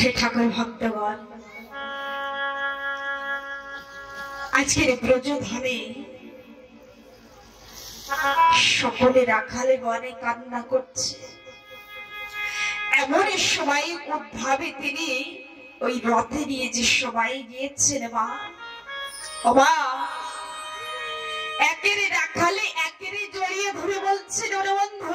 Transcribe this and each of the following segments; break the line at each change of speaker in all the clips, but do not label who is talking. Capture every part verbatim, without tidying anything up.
ঠাকুর ভক্তগণ, আজকের ব্রজধামে সকলে রাখালে গনে কান্না করছে। এমন সময় উদ্ভাবে তিনি ওই রথে নিয়ে যে সবাই গিয়েছেন মা, ও মা, একেরে রাখালে একেরে জড়িয়ে ধরে বলছেন, ওরে বন্ধু,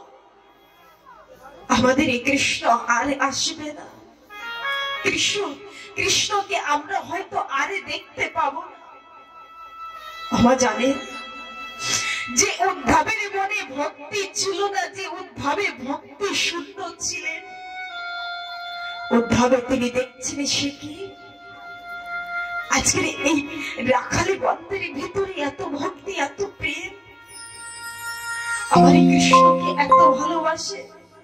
আমাদের এই কৃষ্ণ আর আসবে না। কৃষ্ণ কৃষ্ণকে আমরা হয়তো আরে দেখতে পাবো না। আমার জানেন যে উদ্ভাবের মনে ভক্তি ছিল না, যে উদ্ভাবে ভক্তি শূন্য ছিলেন, উদ্ভাবে তিনি দেখছেন সে কি আজকের এই রাখালি বন্ধের ভিতরে এত ভক্তি, এত প্রেম, আমার কৃষ্ণকে এত ভালোবাসে।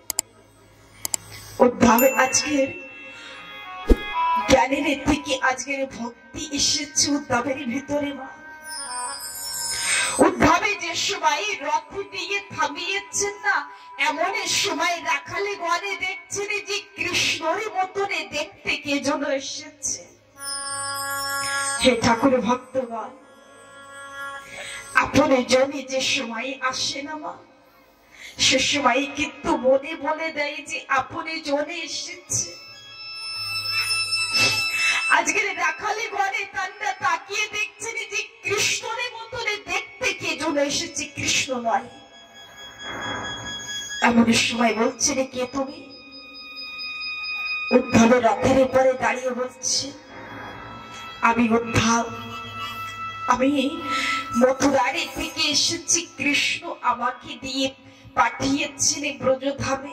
উদ্ভাবে আজকের জ্ঞানের থেকে আজকের ভক্তি এসেছে উদ্ভাবের ভিতরে মা। উদ্ভাবে যে সময় রথ নিয়ে থামিয়েছেন না, এমন সময় রাখালে গনে দেখছেন যে কৃষ্ণের মতনে দেখতে কে যেন এসেছে। হে ঠাকুর ভক্তগণ, আপনি জনে যে সময় আসে না মা, সে সময় কিন্তু মনে বলে দেয় যে আপনি জনে এসেছে। আজকের রাখালে গনে তান্ডা তাকিয়ে দেখছেন যে কৃষ্ণের মতনে দেখতে কে যেন এসেছে, কৃষ্ণ নয়। এমন সময় বলছে রে কে তুমি? উদ্ধাবে রথের পরে দাঁড়িয়ে বলছে, আমি উদ্ধাব, আমি মথুরারে থেকে এসেছি, কৃষ্ণ আমাকে দিয়ে পাঠিয়েছেন ব্রজধামে।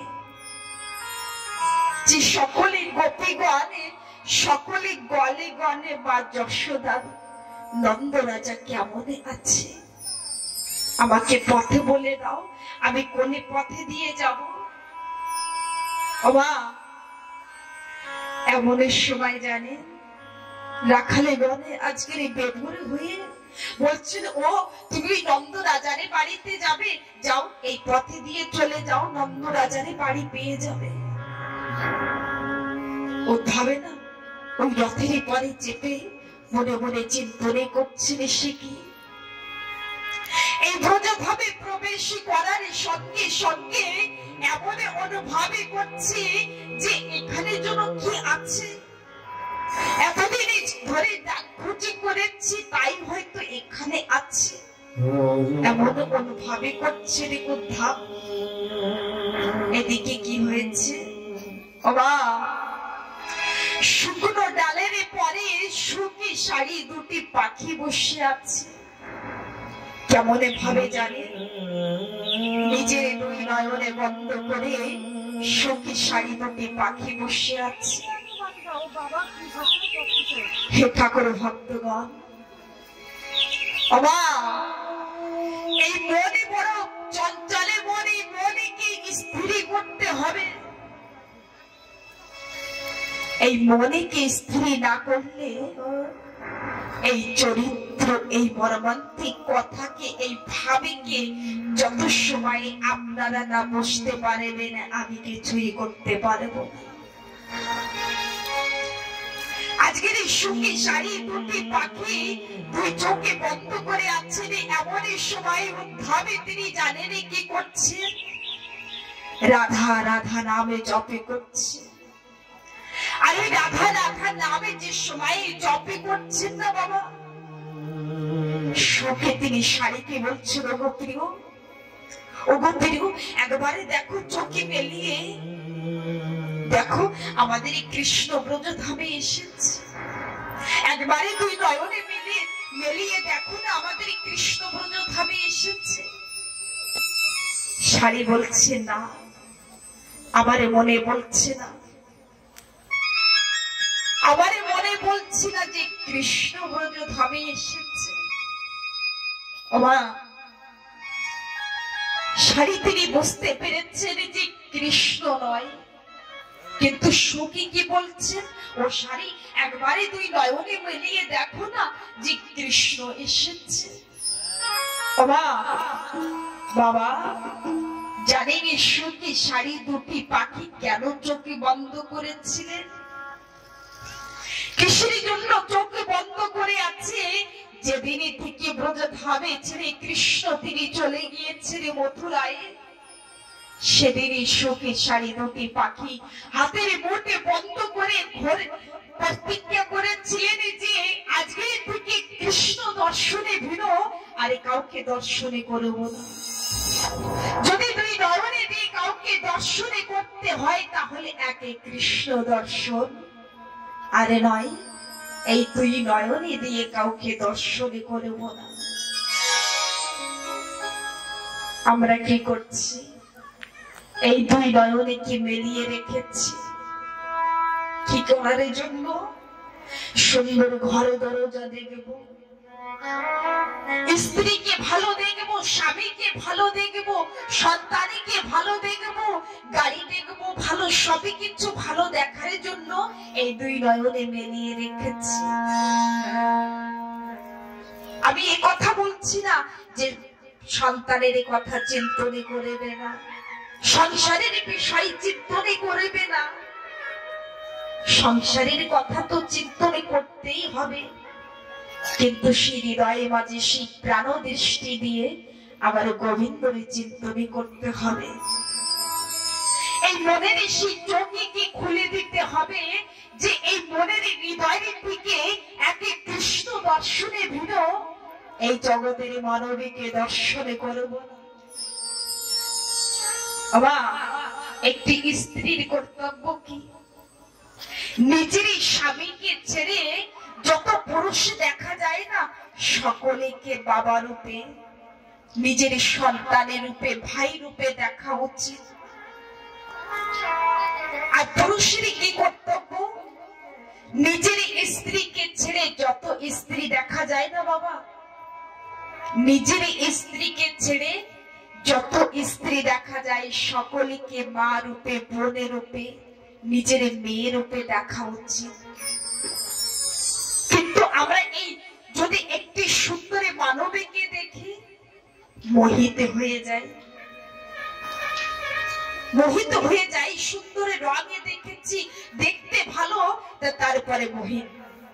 যে সকলে গোপীগণে, সকলে গলে গনে বা যশোদা নন্দ রাজা কেমন আছে, আমাকে পথে বলে দাও, আমি কোনে পথে দিয়ে যাব। মা, এমন সময় জানে রাখালে গনে আজকের এই বেঘরে হয়ে বলছেন, ও তুমি নন্দ রাজারে বাড়িতে যাবে, যাও এই পথে দিয়ে চলে যাও, নন্দ রাজারে বাড়ি পেয়ে যাবে। ও ভাবে না ওই রথের পরে চেপে মনে মনে চিন্তনে করছেন সে কি এই ব্রজধামে প্রবেশ করার সঙ্গে সঙ্গে এমন অনুভবে করছে যে এখানে যেন কি আছে, এতদিন ধরে ডাকখুঁজি করেছি তাই হয়তো এখানে আছে, এমন অনুভবে করছে রে উদ্ধাব। এদিকে কি হয়েছে? বাবা, শুকনো ডালের পরে শুকি শাড়ি দুটি পাখি বসে আছে। কেমন ভাবে জানে নিজের দুই নয়নে বন্ধ করে শুকি শাড়ি দুটি পাখি বসে আছে। হে ঠাকুর ভক্তগণ, বাবা, এই মনে বড় চঞ্চলে মনে, মনেকে স্থির করতে হবে। এই মনেকে স্থির না করলে এই চরিত্র, এই মর্মান্তিক কথাকে, এই ভাবেকে যত সময় আপনারা না বুঝতে পারবেন আমি কিছুই করতে পারবো না। আজকের এই সুখী শাড়ি দুটি পাখি দুই চোখে বন্ধ করে আছেন, এমন সময় ভাবে তিনি জানেন কি করছেন, রাধা রাধা নামে জপে করছে। আর ওই রাধা রাধা নামে যে সময় জপে করছেন না বাবা, সুখে তিনি শাড়িকে বলছেন, ওগো প্রিয়, ওগো প্রিয়, একবারে দেখো চোখে মেলিয়ে দেখো আমাদের এই কৃষ্ণ ব্রজধামে এসেছে, একবারে দুই নয়নে মিলিয়ে মেলিয়ে দেখো না আমাদের এই কৃষ্ণ ব্রজধামে এসেছে। শাড়ি বলছে না, আমার মনে বলছে না, আমার মনে বলছি না যে কৃষ্ণ ব্রজধামে এসেছে। ওমা, শাড়ি তিনি বুঝতে পেরেছেন যে কৃষ্ণ নয়, কিন্তু সুখী কি বলছেন, ও শাড়ি একবারে দুই নয়নে মিলিয়ে দেখো না যে কৃষ্ণ এসেছে। ওমা বাবা, জানেন সুখী শাড়ি দুটি পাখি কেন চোখে বন্ধ করেছিলেন? কিসের জন্য চোখ বন্ধ করে আছে? যেদিন থেকে ব্রজধামে ছেড়ে কৃষ্ণ তিনি চলে গিয়েছেন মথুরায়, সেদিনই শোকে শাড়ি দুটি পাখি হাতের মুঠে বন্ধ করে ঘরে প্রতিজ্ঞা করেছিলেন যে আজকে থেকে কৃষ্ণ দর্শনে ভিড় আর কাউকে দর্শনে করব না। যদি দুই নয়নে দিয়ে কাউকে দর্শনে করতে হয় তাহলে একে কৃষ্ণ দর্শন, আরে নয় এই দুই নয়নে দিয়ে কাউকে দর্শনে করব না। আমরা কি করছি? এই দুই নয়নে কি মেলিয়ে রেখেছি? কি করার জন্য? সুন্দর ঘর দরজা দেখব, স্ত্রীকে ভালো দেখব, স্বামীকে ভালো দেখব, সন্তানকে ভালো দেখব, গাড়ি দেখব ভালো, সবই কিছু ভালো দেখার জন্য এই দুই নয়নে মেলিয়ে রেখেছি। আমি এই কথা বলছি না যে সন্তানের কথা চিন্তনে করবে না, সংসারের বিষয় চিন্তনে করবে না। সংসারের কথা তো চিন্তনে করতেই হবে, কিন্তু সেই হৃদয়ে মাঝে সেই প্রাণ দৃষ্টি দিয়ে আবার গোবিন্দরে চিন্তনে করতে হবে। এই মনের সেই চোখকে খুলে দিতে হবে যে এই মনের হৃদয়ের দিকে একে কৃষ্ণ দর্শনে ভিড়, এই জগতের মানবীকে দর্শনে করব না। একটি স্ত্রীর কর্তব্য কি? নিজের স্বামীকে ছেড়ে যত পুরুষ দেখা যায় না সকলেকে বাবা রূপে, নিজের সন্তানের রূপে, ভাই রূপে দেখা উচিত। আর পুরুষের কি কর্তব্য? নিজের স্ত্রীকে ছেড়ে যত স্ত্রী দেখা যায় না বাবা, নিজের স্ত্রীকে ছেড়ে যত স্ত্রী দেখা যায় সকলকে মা রূপে, বোনের রূপে, নিজের মেয়ে রূপে দেখা উচিত। কিন্তু আমরা এই যদি একটি সুন্দর মানবীকে দেখি মোহিত হয়ে যাই, মোহিত হয়ে যাই। সুন্দর রঙে দেখেছি, দেখতে ভালো, তারপরে মোহিত।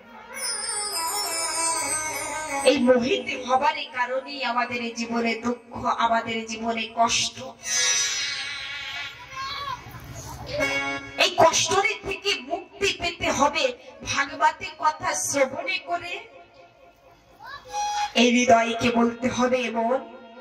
এই মোহিত হবার কারণেই আমাদের জীবনে দুঃখ, আমাদের জীবনে কষ্ট। এই কষ্টের থেকে মুক্তি পেতে হবে ভাগবতের কথা শ্রবণে করে। এই হৃদয়কে বলতে হবে, মন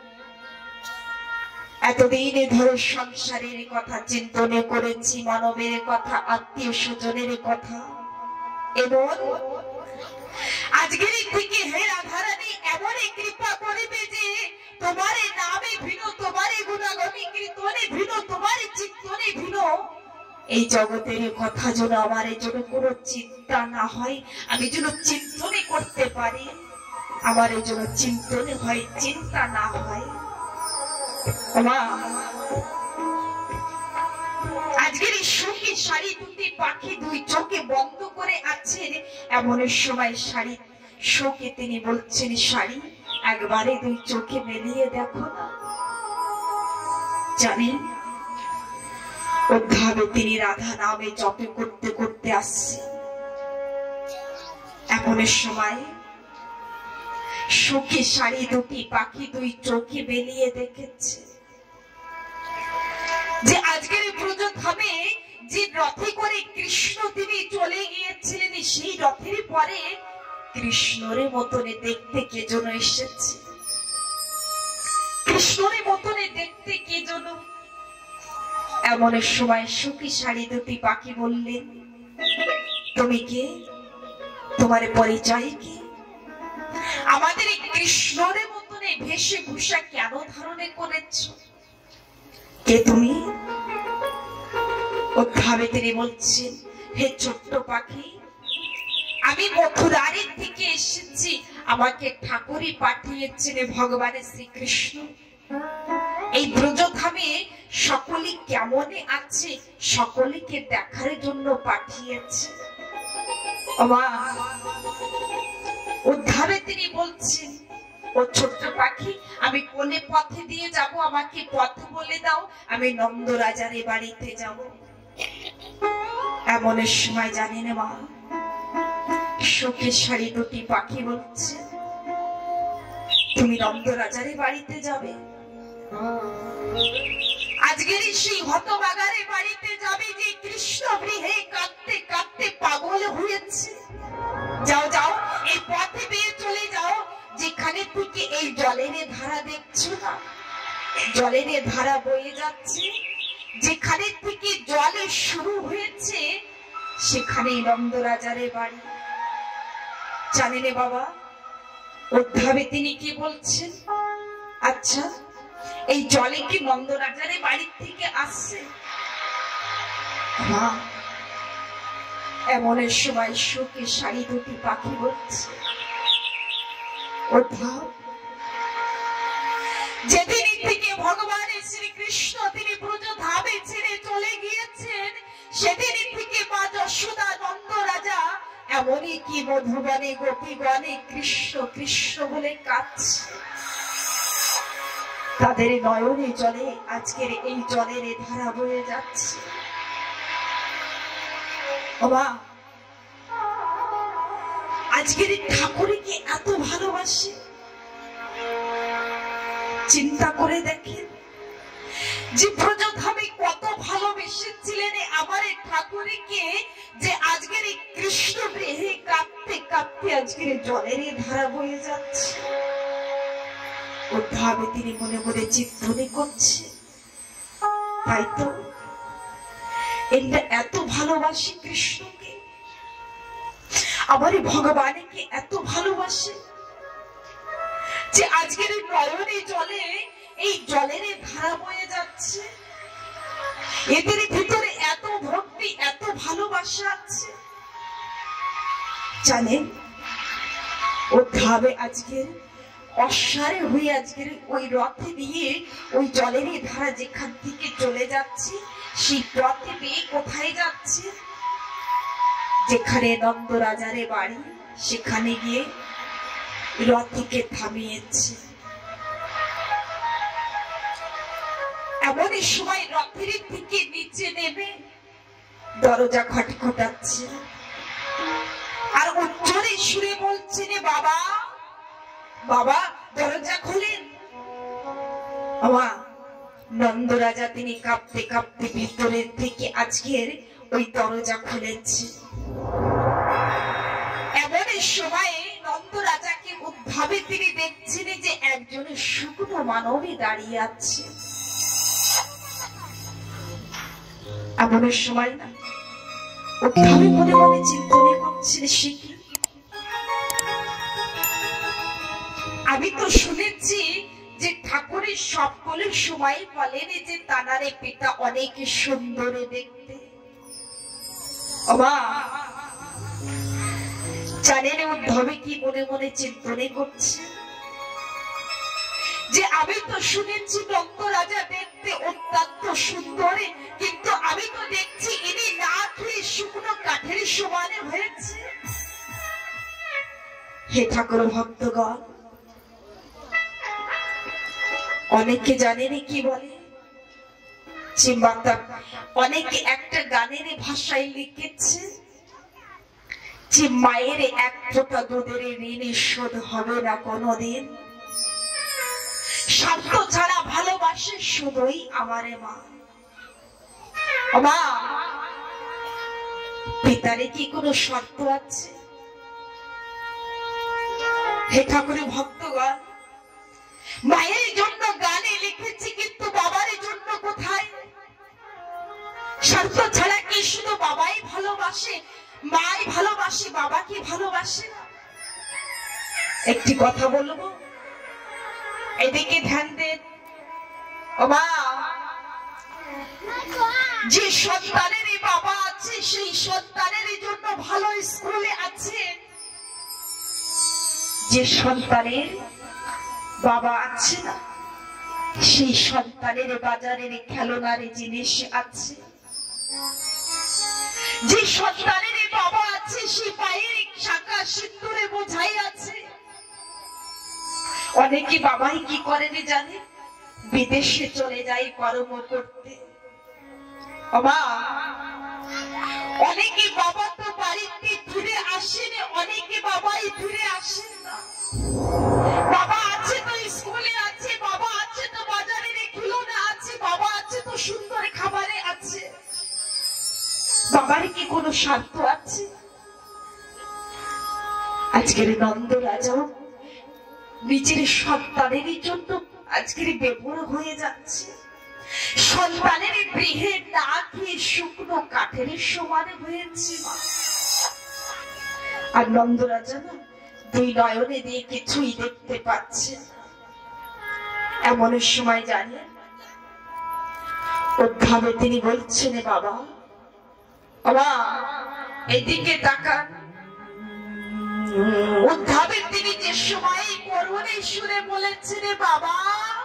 এতদিন ধরে সংসারের কথা চিন্তনে করেছি, মানবের কথা, আত্মীয় স্বজনের কথা, এবং আজকের থেকে হে রাধারানী এমন কৃপা করিবে যে তোমার নামে ভিন্ন, তোমার গুণাগণে কীর্তনে ভিন্ন, তোমার চিন্তনে ভিন্ন। এই জগতের কথা যেন আমার জন্য কোনো চিন্তা না হয়, আমি যেন চিন্তনে করতে পারি, আমার জন্য চিন্তনে হয়, চিন্তা না হয়। আজকের এই সুখী শাড়ি দুটি পাখি দুই চোখে বন্ধ করে আছেন, এমন সময় শাড়ি শোকে তিনি বলছেন, শাড়ি একবারে দুই চোখে মেলিয়ে দেখো না। জানেন উদ্ধাবে তিনি রাধা নামে জপ করতে করতে আসছে, এমন সময় সুখী শাড়ি দুটি পাখি দুই চোখে মেলিয়ে দেখেছে যে আজকের ব্রজধামে যে রথে করে কৃষ্ণ তিনি চলে গিয়েছিলেন, সেই রথের পরে কৃষ্ণের মতনে দেখতে কে যেন এসেছে, কৃষ্ণের মতনে দেখতে কে যেন। এমন সময় সুখী শাড়ি দুটি পাখি বললেন, তুমি কে? তোমার পরিচয় কি? আমাদের কৃষ্ণের মতনে বেশভূষা কেন ধারণে করেছ? কে তুমি? উদ্ধাবে তিনি বলছেন, হে ছোট্ট পাখি, আমি মথুরারের থেকে এসেছি, আমাকে ঠাকুরই পাঠিয়েছেন ভগবান শ্রীকৃষ্ণ। এই ব্রজধামে সকলে কেমন আছে সকলকে দেখার জন্য পাঠিয়েছে। উদ্ধারে তিনি বলছেন, ও ছোট্ট পাখি, আমি কোনে পথে দিয়ে যাব, আমাকে পথ বলে দাও, আমি নন্দ রাজার বাড়িতে যাব। এমন সময় জানেন মা, শোকের শাড়ি দুটি পাখি বলছে, তুমি নন্দরাজারে বাড়িতে যাবে, আজকের সেই হতভাগারে বাড়িতে যাবে যে কৃষ্ণ গৃহে কাঁদতে কাঁদতে পাগল হয়েছে। যাও যাও, এই পথে বেয়ে চলে যাও, যেখানে থেকে এই জলের ধারা দেখছো না, জলের ধারা বয়ে যাচ্ছে, যেখানে থেকে জলে শুরু হয়েছে সেখানেই নন্দরাজারে বাড়ি। জানেন বাবা, উদ্ধাবে তিনি কি বলছেন? আচ্ছা, এই জলে কি নন্দরাজারে বাড়ি থেকে আসছে? মা, এমন সময় শোকে শাড়ি দুটি পাখি বলছে, উদ্ধাব, যেদিন থেকে ভগবান শ্রীকৃষ্ণ তিনি ব্রজধামে ছেড়ে চলে গিয়েছেন, সেদিন থেকে মা যশোদা নন্দরাজা এমনই কি মধুবনে গোপীগণে কৃষ্ণ কৃষ্ণ বলে কাঁদছে। তাদের নয়নে জলে আজকের এই জলের ধারা বয়ে যাচ্ছে। বাবা, আজকের ঠাকুরকে এত ভালোবাসে, চিন্তা করে দেখেন যে ব্রজধামে কত ভালোবেসেছিলেন আমার ঠাকুরকে, যে আজকের এই কৃষ্ণ গৃহে কাঁদতে কাঁদতে আজকের জলের ধারা বয়ে যাচ্ছে। উদ্ধাবে তিনি মনে মনে চিন্তনে করছে, তাই তো এরা এত ভালোবাসে কৃষ্ণকে, আমার ভগবানকে এত ভালোবাসে যে আজকের নয়নে জলে এই জলের ধারা বয়ে যাচ্ছে। এদের ভিতরে এত ভক্তি, এত ভালোবাসা আছে। জানেন, উদ্ধাবে আজকের অশ্বারে হয়ে আজকের ওই রথে দিয়ে ওই জলের ধারা যেখান থেকে চলে যাচ্ছে, সেই রথে দিয়ে কোথায় যাচ্ছে? যেখানে নন্দরাজারে বাড়ি, সেখানে গিয়ে রথকে থামিয়েছে। এমন সময় রথের থেকে নিচে নেমে দরজা খটখটাচ্ছে, আর উচ্চরে সুরে বলছে, বাবা বাবা দরজা খুলেন। বাবা, নন্দরাজা তিনি কাঁপতে কাঁপতে ভিতরের থেকে আজকের ওই দরজা খুলেছে। এমন সময়ে নন্দরাজাকে উদ্ধাবে তিনি দেখছেন যে একজন শুকনো মানবী দাঁড়িয়ে আছে। এমন সময় না, উদ্ধাবে মনে মনে চিন্তনে করছেন, সে কি? আমি তো শুনেছি যে ঠাকুরের সকলের সময় বলেন যে তানারে পিতা অনেক সুন্দর দেখতে। জানেন উদ্ধাবে কি মনে মনে চিন্তনে করছে? যে আমি তো শুনেছি নন্দরাজা দেখতে অত্যন্ত সুন্দর, কিন্তু আমি তো দেখছি ইনি না খেয়ে শুকনো কাঠের সমানে হয়েছে। হে ঠাকুর ভক্তগণ, অনেকে জানেন কি বলে, যে মাতা অনেকে একটা গানের ভাষায় লিখেছে যে মায়ের এক ফোঁটা দুধের ঋণ শোধ হবে না কোনোদিন, স্বার্থ ছাড়া ভালোবাসে শুধুই আমারে মা। মা, পিতারে কি কোনো শর্ত আছে? হে ঠাকুরের ভক্তগণ, মায়ের জন্য গানে লিখেছি, কিন্তু বাবার জন্য কোথায়? স্বার্থ ছাড়া কি শুধু বাবাই ভালোবাসে, মাই ভালোবাসে, বাবা কি ভালোবাসে না? একটি কথা বলবো, এদিকে ধ্যান দেন। ও মা, যে সন্তানের বাবা আছে সেই সন্তানের জন্য ভালো স্কুলে আছে, যে সন্তানের বাবা আছে না সেই সন্তানের বাজারের খেলনার জিনিস আছে, যে সন্তানের বাবা আছে সেই পায়ের শাখা সিঁদুরে বোঝাই আছে। অনেকে বাবাই কি করেন জানে? বিদেশে চলে যায় কর্ম করতে। অনেকে বাবা তো বাড়িতে ফিরে আসেন, অনেকে বাবাই ফিরে আসেন না। বাবা আছে তো স্কুলে আছে, বাবা আছে তো বাজারে খিলুনে আছে, বাবা আছে তো সুন্দর খাবারে আছে। বাবার কি কোনো স্বার্থ আছে? আজকের নন্দ রাজা নিজের সন্তানের জন্য আজকের বেপর হয়ে যাচ্ছে। সন্তানের গৃহে না খেয়ে শুকনো কাঠের সমান হয়েছে মা। আর নন্দ রাজা না দুই নয়নে দিয়ে কিছুই দেখতে পাচ্ছে। এমন সময় জানি উদ্ধাবে তিনি বলছেন, বাবা বাবা এদিকে তাকান। উদ্ধাবে তিনি যে সময় করুণে সুরে বলেছেন বাবা,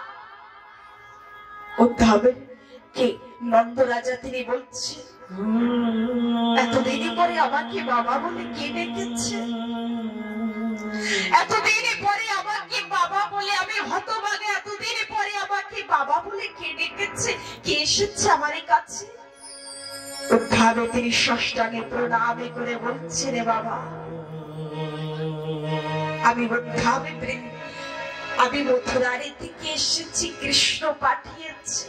উদ্ধাবে কে নন্দ রাজা তিনি বলছেন, এতদিন পরে আমাকে বাবা বলে কে ডেকেছে? এতদিন পরে আমাকে বাবা বলে আমি হতভাগে, এতদিন পরে আমাকে বাবা বলে কে ডেকেছে? কে এসেছে আমার কাছে? উদ্ধাবে তিনি ষষ্ঠাঙ্গে প্রণাম করে বলছেন, বাবা আমি উদ্ধাবে আমি মথুরারি থেকে এসেছি, কৃষ্ণ পাঠিয়েছে।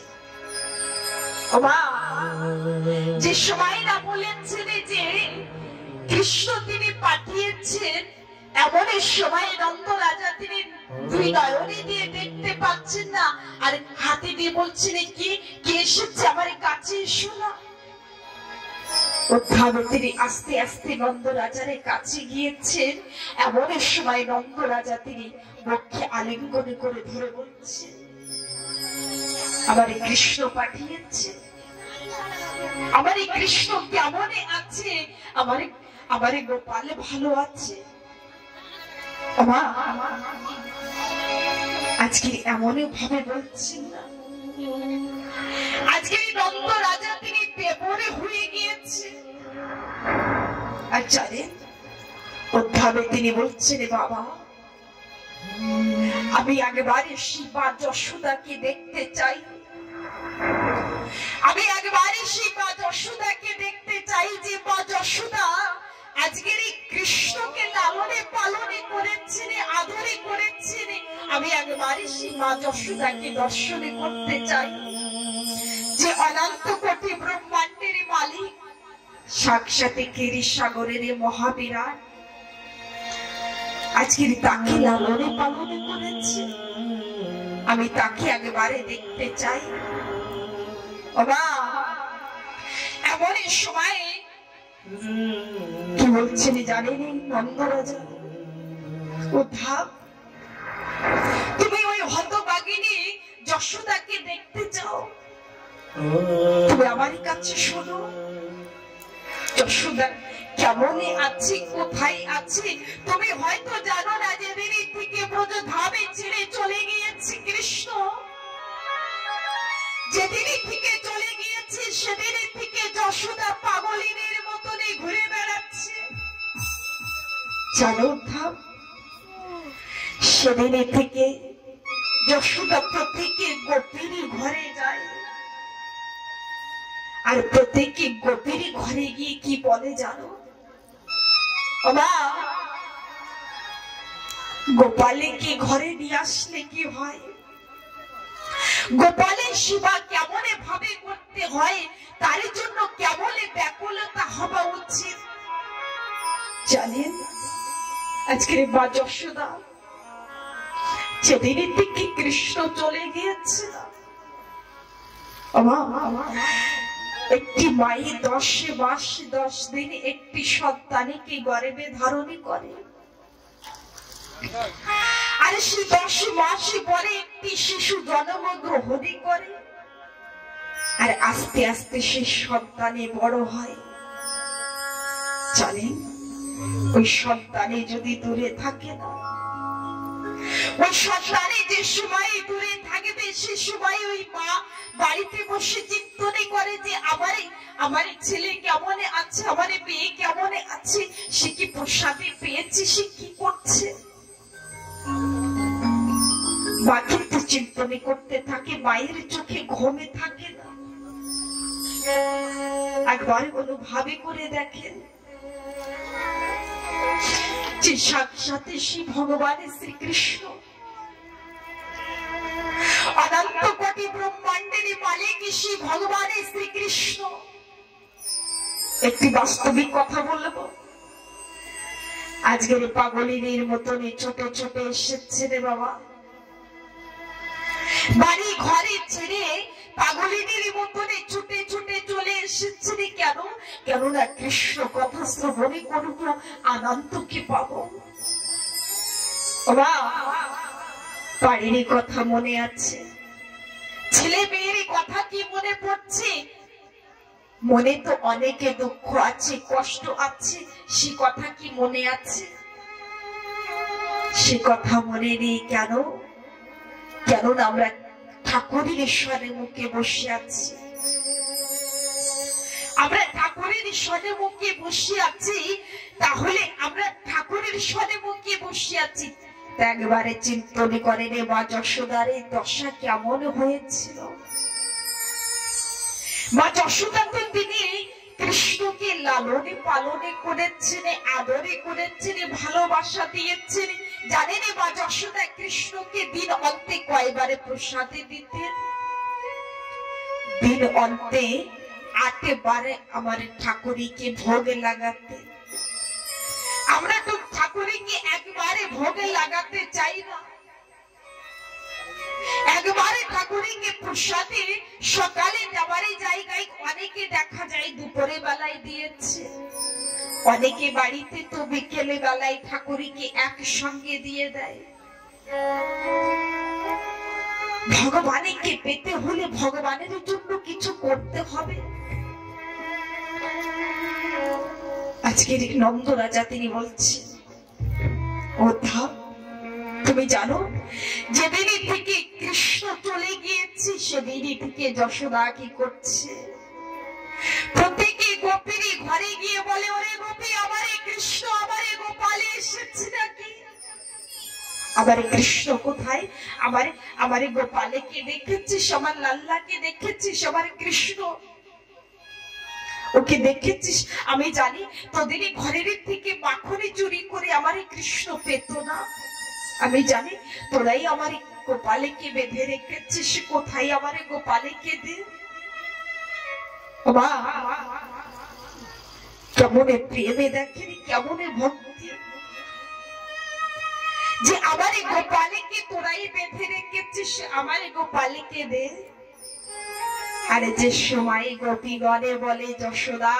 যে সময় না বলেছেন যে কৃষ্ণ তিনি পাঠিয়েছেন, এমন সময় নন্দ রাজা তিনি দুই নয়নে দিয়ে দেখতে পাচ্ছেন না, আর হাতে দিয়ে বলছেন কি কে এসেছে আমার কাছে, এসো না। উদ্ধাবে তিনি আস্তে আস্তে নন্দ রাজার কাছে গিয়েছেন। এমন সময় নন্দ রাজা তিনি বক্ষে আলিঙ্গন করে ধরে বলছেন, আমার কৃষ্ণ পাঠিয়েছে, আমার কৃষ্ণ কেমন আছে, আমার আমার গোপাল ভালো আছে। আজকে এমন ভাবে বলছেন না, আজকে নন্দ রাজা তিনি বেপরে হয়ে গিয়েছে। আর জানেন উদ্ধাবে তিনি বলছেন, বাবা আমি একবারে শিবা যশোদাকে দেখতে চাই, আমি একবারে শিবা যশোদাকে দেখতে চাই, যে মা যশোদা আজকের এই কৃষ্ণকে লালনে পালনে করেছেন, আদরে করেছেন। আমি একবারে শিবা যশোদাকে দর্শন করতে চাই, যে অনন্ত কোটি ব্রহ্মাণ্ডের মালিক, সাক্ষাৎ ক্ষীরসাগরের মহাবিরাট, আজকের তাকে লালনে পালনে করেছে। আমি তাকে একবারে দেখতে চাই। এমন সময় কি বলছেন জানেন নন্দ রাজা, উদ্ধাব তুমি ওই হতভাগিনী যশোদাকে দেখতে চাও, তুমি আমার কাছে শোনো। যশোদা কেমন আছে, কোথায় আছে তুমি হয়তো জানো না। যেদিন থেকে ব্রজধামে ছেড়ে চলে গিয়েছে কৃষ্ণ, যেদিন থেকে চলে গিয়েছে সেদিন থেকে যশোদা পাগলিনীর মতন ঘুরে বেড়াচ্ছে। জানো উদ্ধাব, সেদিন থেকে যশোদা প্রত্যেকে গোপীর ঘরে যায়, আর প্রত্যেকে গোপীর ঘরে গিয়ে কি বলে জানো, গোপালকে ঘরে নিয়ে আসলে কি হয়, গোপালের সেবা কেমন ভাবে করতে হয়, তার জন্য কেমন ব্যাকুলতা হওয়া উচিত জানেন। আজকের মা যশোদা যেদিন থেকে কৃষ্ণ চলে গিয়েছে, একটি মায়ের দশ মাস দশ দিন একটি সন্তানকে গর্ভে ধারণ করে, আর সে দশ মাস পরে একটি শিশু জন্ম গ্রহণ করে, আর আস্তে আস্তে সে সন্তানে বড় হয়। জানেন ওই সন্তানে যদি দূরে থাকে না, ওই সন্তানে যে সময় দূরে থাকবে সে সময় ওই মা বাড়িতে বসে চিন্তনে করে যে আমার আমার ছেলে কেমন আছে, আমার মেয়ে কেমন আছে, সে কি প্রসাদে পেয়েছে, সে কি করছে। মা কিন্তু চিন্তনে করতে থাকে, মায়ের চোখে ঘুমে থাকে না। একবার অনুভাবে করে দেখেন যে সাক্ষাৎ শ্রী ভগবান শ্রীকৃষ্ণ, অনন্ত কোটি ব্রহ্মাণ্ডের মালিক শ্রী ভগবান শ্রীকৃষ্ণ। একটি বাস্তবিক কথা বলবো, আজকের পাগলিনীর মতন ছোট ছোট এসেছে রে বাবা, বাড়ি ঘরে ছেড়ে পাগলিনীর মতন ছুটে ছুটে চলে এসেছে রে। কেন? কেননা কৃষ্ণ কথা শ্রবণে করব, আনন্দকে পাবো। বাড়ির কথা মনে আছে, ছেলে মেয়ের কথা কি মনে পড়ছে? মনে তো অনেকে দুঃখ আছে, কষ্ট আছে, সে কথা কি মনে আছে? সে কথা মনে নেই। কেন? কেননা আমরা ঠাকুরের ঈশ্বরের মুখে বসে আছি, আমরা ঠাকুরের ঈশ্বরের মুখে বসে আছি। তাহলে আমরা ঠাকুরের ঈশ্বরের মুখে বসে আছি, একবারে চিন্তন করে রে মা যশোদার এই দশা কেমন হয়েছিল। মা যশোদা তো তিনি কৃষ্ণকে লালনে পালনে করেছেন, আদরে করেছেন, ভালোবাসা দিয়েছেন। জানেন মা যশোদা কৃষ্ণকে দিন অন্তে কয়বারে প্রসাদে দিতেন? দিন অন্তে আটবারে আমার ঠাকুরকে ভোগ লাগাতে। আমরা তো ঠাকুরকে একবারে ভোগ লাগাতে চাই না, একবারে ঠাকুরকে প্রসাদে সকালে দেওয়ার জায়গায় অনেকে দেখা যায় দুপুরে বেলায় দিয়েছে, অনেকে বাড়িতে তো বিকেলে বেলায় ঠাকুরকে একসঙ্গে দিয়ে দেয়। ভগবানকে পেতে হলে ভগবানের জন্য কিছু করতে হবে। আজকের নন্দ রাজা তিনি বলছেন, ও ধাম, তুমি জানো যেদিন থেকে কৃষ্ণ চলে গিয়েছে সেদিন থেকে যশোদা কি করছে? প্রত্যেকে গোপীর ঘরে গিয়ে বলে, ওরে গোপী, আমারে কৃষ্ণ, আমারে গোপালে এসেছে নাকি? আমারে কৃষ্ণ কোথায়? আমারে আমারে গোপালে কে দেখেছিস? আমার লাল্লাকে দেখেছিস? আমার কৃষ্ণ ওকে দেখেছিস? আমি জানি তোদের ঘরের থেকে মাখনে চুরি করে আমারে কৃষ্ণ পেত না। আমি জানি তোরাই আমার গোপালকে বেঁধে রেখেছিস, কোথায় আমার গোপালকে দে। কেমন প্রেমে দেখেনি, কেমন ভক্তি, যে আমার গোপালকে তোরাই বেঁধে রেখেছিস, আমার গোপালকে দে। আরে যে সময় গোপীগণে বলে, যশোদা,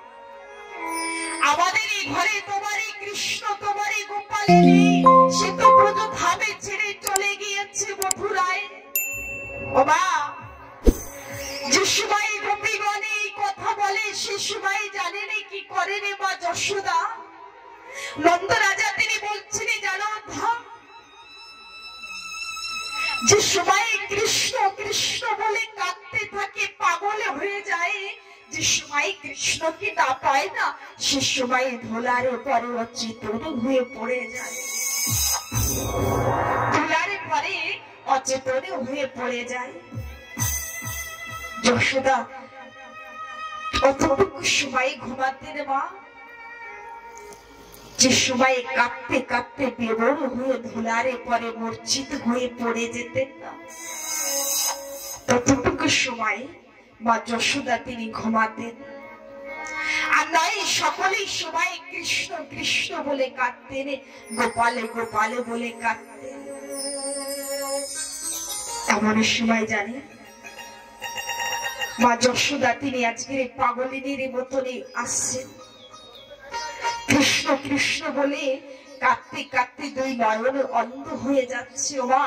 আমাদের এই ঘরে তোমার কৃষ্ণ, তোমার গোপাল নেই, সে তো ব্রজধামে ছেড়ে চলে গিয়েছে মথুরায়। বাবা, যে সময় গোপীগণে এই কথা বলে সে সময় জানেন কি করে রে মা যশোদা? নন্দ রাজা তিনি বলছেন, জানো ধাম, যে সময় কৃষ্ণ কৃষ্ণ বলে কাঁদতে থাকে, পাগল হয়ে যায়, যে সময় কৃষ্ণকে না পায় না, সে সময় ধুলার পরে অচেতন হয়ে পড়ে যায়, ধুলার পরে অচেতন হয়ে পড়ে যায়। যশোদা অতটুকু সময় ঘুমাতেন মা, যে সময় কাঁদতে কাঁদতে বেদন হয়ে ধুলারে পরে মূর্ছিত হয়ে পড়ে যেতেন না, ততটুকু সময় মা যশোদা তিনি ঘুমাতেন। আর নয় সকলেই সময় কৃষ্ণ কৃষ্ণ বলে কাঁদতেন, গোপালে গোপালে বলে কাঁদতেন। এমন সময় জানি মা যশোদা তিনি আজকের পাগলিনীর মতনই আসছেন, কৃষ্ণ কৃষ্ণ বলে কাঁদতে কাঁদতে দুই নয়নে অন্ধ হয়ে যাচ্ছে। ও মা,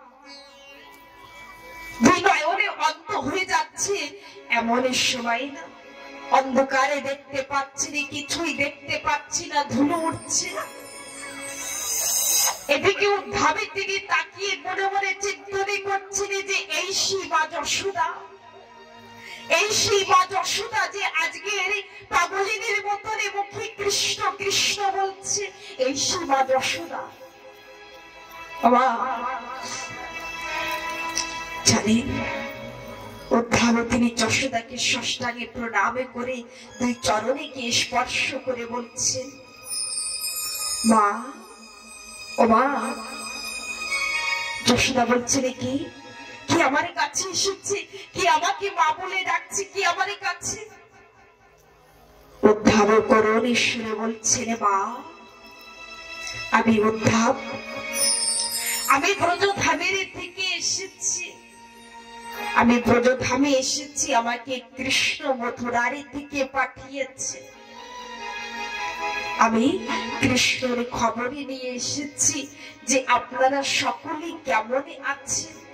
দুই নয়নে অন্ধ হয়ে যাচ্ছে। এমন সময় না, অন্ধকারে দেখতে পাচ্ছি না, কিছুই দেখতে পাচ্ছি না, ধুলো উঠছে না। এদিকে উদ্ধাবে তিনি তাকিয়ে মনে মনে চিন্তনে করছেন যে এই সেই মা যশোদা, এই সেই মা যশোদা যে আজকের পাগলিনীর মতন মুখে কৃষ্ণ কৃষ্ণ বলছে, এই সেই মা যশোদা। জানেন, উদ্ধারে তিনি যশোদাকে ষষ্ঠাঙ্গে প্রণামে করে দুই চরণে গিয়ে স্পর্শ করে বলছেন, ও মা, ও মা। যশোদা বলছিলে কি কি আমার কাছে এসেছে, কি আমাকে মা বলে ডাকছে, কি আমার কাছে উদ্ধাব করুন ঈশ্বরে বলছিলে মা, আমি উদ্ধাব, আমি ব্রজধামের থেকে এসেছি, আমি ব্রজধামে এসেছি, আমাকে কৃষ্ণ মথুরারি থেকে পাঠিয়েছে, আমি কৃষ্ণের খবরে নিয়ে এসেছি যে আপনারা সকলে কেমন আছেন।